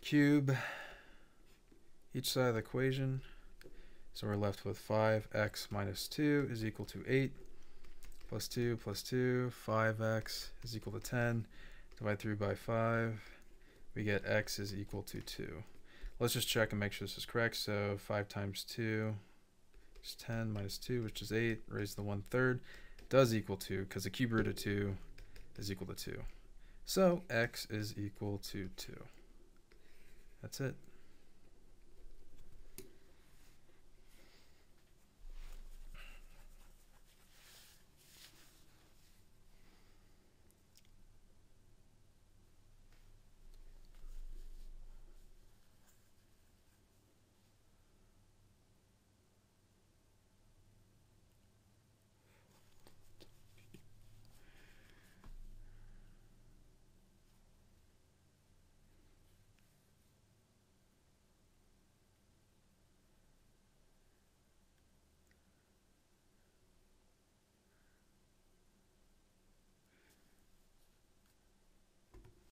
cube each side of the equation. So we're left with 5x minus 2 is equal to 8, plus 2 plus 2, 5x is equal to 10. Divide through by 5. We get x is equal to 2. Let's just check and make sure this is correct. So 5 times 2 is 10 minus 2, which is 8, raised to the 1/3, does equal 2, because the cube root of 2 is equal to 2. So x is equal to 2. That's it.